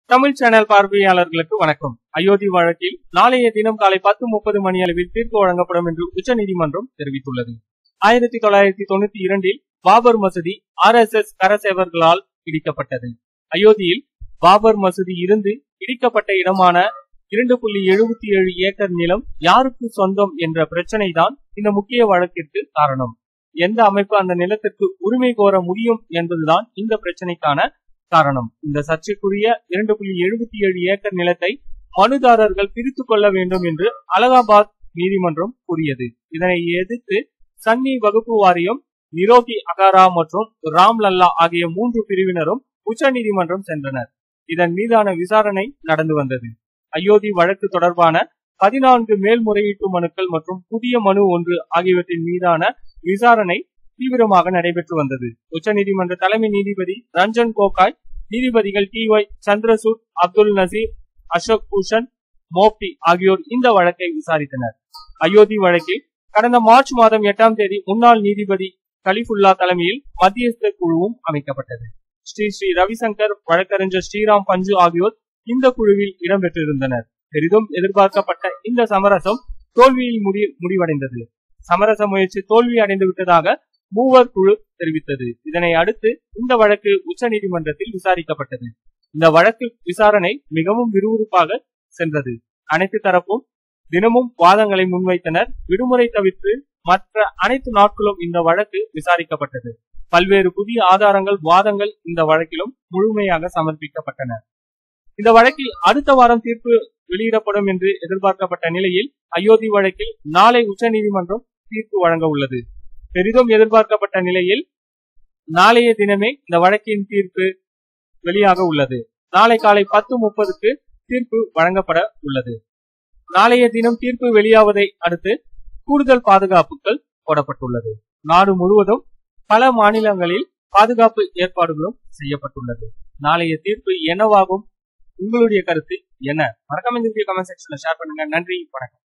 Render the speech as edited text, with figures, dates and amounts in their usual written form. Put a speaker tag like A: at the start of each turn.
A: Tamil channel பார்வையாளர்களுக்கு வணக்கம். அயோத்தி வழக்கில் நாளைய தினம் காலை 10:30 மணி அளவில் தீர்ப்பு வழங்கப்படும் என்று உச்சநீதிமன்றம் தெரிவித்துள்ளது. 1992 பாபர் மசூதி RSS கரசேவர்களால் இடிக்கப்பட்டது. அயோத்தியில் பாபர் மசூதி இருந்து இடிக்கப்பட்ட இடமான 2.77 ஏக்கர் நிலம் யாருக்கு சொந்தம் என்ற பிரச்சனை தான் இந்த முக்கிய வழக்கிற்கு காரணம். எந்த அமைப்பு அந்த நிலத்திற்கு உரிமை கோர முடியும் என்பதுதான் இந்த பிரச்சனைக்கான காரணம். இந்த சர்ச்சைக்குரிய 2.77 ஏக்கர் நிலத்தை மனுதாரர்கள் பிரித்துக் கொள்ள வேண்டும் என்று அலகாபாத் நீதிமன்றம் கூறியது. இதனை எதிர்த்து சன்னி வகுப்பு வாரியம், நிரோகி அகாரா மற்றும் ராம்லல்லா ஆகிய 3 பிரிவினரும் உச்ச நீதிமன்றம் சென்றனர். இதன் மீதான விசாரணை நடந்து வந்தது. அயோத்தி வழக்கு தொடர்பான 14 மேல்முறையீட்டு மனுக்கள் மற்றும் புதிய மனு ஒன்று ஆகியவற்றின் மீதான விசாரணை தீவிரமாக நடைபெற்று வந்தது. உச்சநீதிமன்ற தலைமை நீதிபதி ரஞ்சன் கோகாய், நீதிபதிகள் TY சந்திரசூட், அப்துல் நசீர், அசோக் பூஷன், மோப்தி ஆகியோர் இந்த வழக்கை விசாரித்தனர். அயோத்தி வழக்கில் கடந்த மார்ச் மாதம் 8ஆம் தேதி முன்னாள் நீதிபதி கலிஃபுல்லா தலைமையில் மத்தியஸ்த குழுவும் அமைக்கப்பட்டது. ஸ்ரீ ரவிசங்கர், வழக்கறிஞர் ஸ்ரீராம் பஞ்சு ஆகியோர் இந்த குழுவில் இடம்பெற்றிருந்தனர். பெரிதும் எதிர்பார்க்கப்பட்ட இந்த சமரசம் தோல்வியில் முடிவடைந்தது. சமரச முயற்சி தோல்வி அடைந்து விட்டதாக மூவர் குழு தெரிவித்தது. இதனை அடுத்து இந்த வழக்கு உச்ச நீதிமன்றத்தில் விசாரிக்கப்பட்டது. இந்த வழக்கு விசாரணை மிகவும் விறுவிறுப்பாக சென்றது. அனைத்து தரப்பும் தினமும் வாதங்களை முன்வைத்தனர். விடுமுறை தவிர்த்து மற்ற அனைத்து நாட்களும் இந்த வழக்கு விசாரிக்கப்பட்டது. பல்வேறு புதிய ஆதாரங்கள், வாதங்கள் இந்த வழக்கிலும் முழுமையாக சமர்ப்பிக்கப்பட்டன. இந்த வழக்கில் அடுத்த வாரம் தீர்ப்பு வெளியிடப்படும் என்று எதிர்பார்க்கப்பட்ட நிலையில் அயோத்தி வழக்கில் நாளை உச்ச நீதிமன்றம் தீர்ப்பு வழங்க உள்ளது. பெரிதும் எதிர்பார்க்கப்பட்ட நிலையில் நாளைய தினமே இந்த வழக்கின் தீர்ப்பு வெளியாக உள்ளது. நாளை காலை 10:30க்கு தீர்ப்பு வழங்கப்பட உள்ளது. நாளைய தினம் தீர்ப்பு வெளியாவதை அடுத்து கூடுதல் பாதுகாப்புகள் போடப்பட்டுள்ளது. நாடு முழுவதும் பல மாநிலங்களில் பாதுகாப்பு ஏற்பாடுகளும் செய்யப்பட்டுள்ளது. நாளைய தீர்ப்பு என்னவாகும்? உங்களுடைய கருத்து என்ன? மறக்காம இந்த வீடியோ கமெண்ட் செக்ஷன்ல ஷேர் பண்ணுங்க. நன்றி, வணக்கம்.